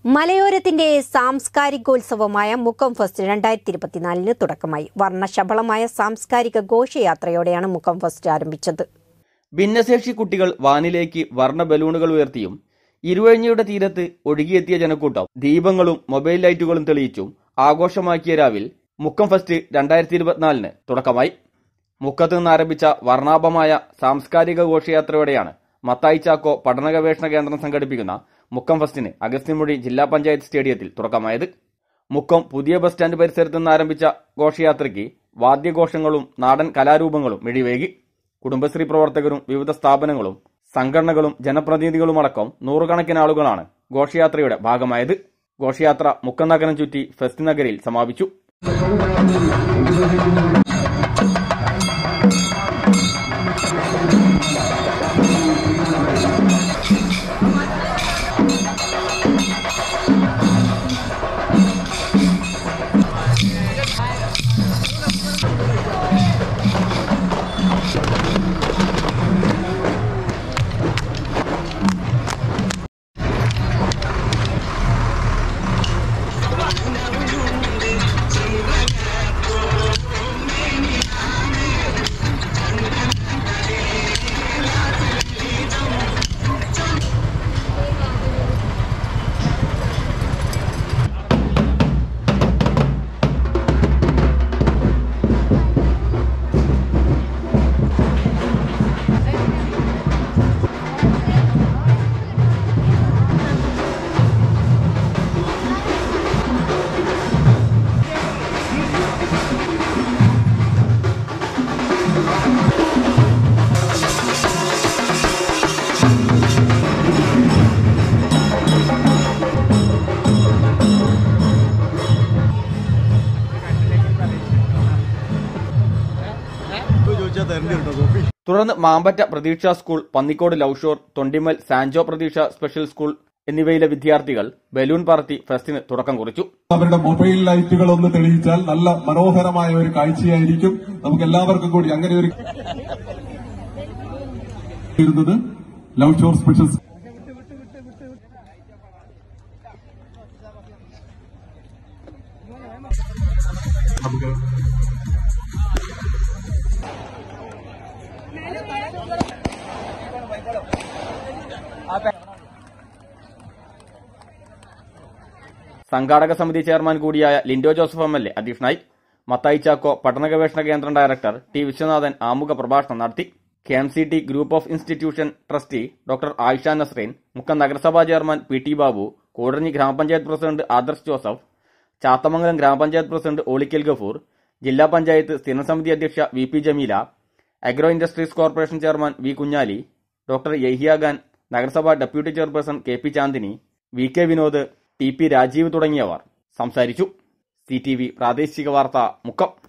മലയോരത്തിന്റെ സാംസ്കാരികോത്സവമായ മുക്കം ഫെസ്റ്റ് 2024 തുടക്കമായി. വർണ്ണശബളമായ സാംസ്കാരിക ഘോഷയാത്രയോടെയാണ് മുക്കം ഫെസ്റ്റ് ആരംഭിച്ചത്. ഭിന്നശേഷി കുട്ടികൾ വാനിലേക്ക് വർണ്ണ ബലൂണുകൾ ഉയർത്തിയും ഇരുവഴിഞ്ഞയുടെ തീരത്ത് ഒഴുകിയെത്തിയ ജനക്കൂട്ടം ദീപങ്ങളും മൊബൈൽ ലൈറ്റുകളും തെളിയിച്ചും ആഘോഷമാക്കിയ രാവിൽ മുക്കം ഫെസ്റ്റ് 2024 തുടക്കമായി. മുക്കത്ത് നിന്ന് ആരംഭിച്ച വർണ്ണാഭമായ സാംസ്കാരിക ഘോഷയാത്രയോടെയാണ് മത്തായി ചാക്കോ പഠന ഗവേഷണ കേന്ദ്രം സംഘടിപ്പിക്കുന്ന മുക്കം ഫെസ്റ്റിന് അഗസ്ത്യമുഴി ജില്ലാ പഞ്ചായത്ത് സ്റ്റേഡിയത്തിൽ തുടക്കമായത്. മുക്കം പുതിയ ബസ് സ്റ്റാൻഡ് പരിസരത്ത് നിന്ന് ആരംഭിച്ച ഘോഷയാത്രയ്ക്ക് വാദ്യഘോഷങ്ങളും നാടൻ കലാരൂപങ്ങളും മിഴിവേകി. കുടുംബശ്രീ പ്രവർത്തകരും വിവിധ സ്ഥാപനങ്ങളും സംഘടനകളും ജനപ്രതിനിധികളുമടക്കം നൂറുകണക്കിന് ആളുകളാണ് ഘോഷയാത്രയുടെ ഭാഗമായത്. ഘോഷയാത്ര മുക്കം നഗരം ചുറ്റി ഫെസ്റ്റ് നഗരിൽ സമാപിച്ചു. തുടർന്ന് Mampatta Pratheeksha school, Pannikode Love Shore, Thondimal Sanjo Pratheeksha special school എന്നിവയിലെ വിദ്യാർത്ഥികൾ ബലൂൺ പറത്തി ഫെസ്റ്റിന് തുടക്ം കുറിച്ചു. അവരുടെ മൊബൈൽ ലൈറ്റുകൾ ഒന്ന് തെളിയിച്ചാൽ നല്ല മനോഹരമായ ഒരു കാഴ്ചയായിരിക്കും. നമുക്ക് എല്ലാവർക്കും കൂടി അങ്ങനെ ഒരു ലൗഷോർ സ്പെഷ്യൽ സംഘാടക സമിതി ചെയർമാൻ കൂടിയായ ലിൻഡോ ജോസഫ് MLA അധ്യക്ഷനായി. മത്തായി ചാക്കോ പഠന ഗവേഷണ കേന്ദ്രം ഡയറക്ടർ ടി വിശ്വനാഥൻ ആമുഖ പ്രഭാഷണം നടത്തി. KMCT group of institution trustee doctor Ayisha Nasreen, Mukkam നഗരസഭാ ചെയർമാൻ PT ബാബു, കൂടരഞ്ഞി ഗ്രാമപഞ്ചായത്ത് പ്രസിഡന്റ് ആദർശ് ജോസഫ്, ചാത്തമംഗലം ഗ്രാമപഞ്ചായത്ത് പ്രസിഡന്റ് ഓളിക്കൽ ഗഫൂർ, ജില്ലാ പഞ്ചായത്ത് സ്ഥിരം സമിതി അധ്യക്ഷ VP Jameela, agro industries corporation chairman V Kunhali, doctor Yahiya Khan, നഗരസഭാ deputy chairperson KP Chandini, VK Vinod, TP Rajeev തുടങ്ങിയവർ സംസാരിച്ചു. CTV പ്രാദേശിക വാർത്ത മുക്കം.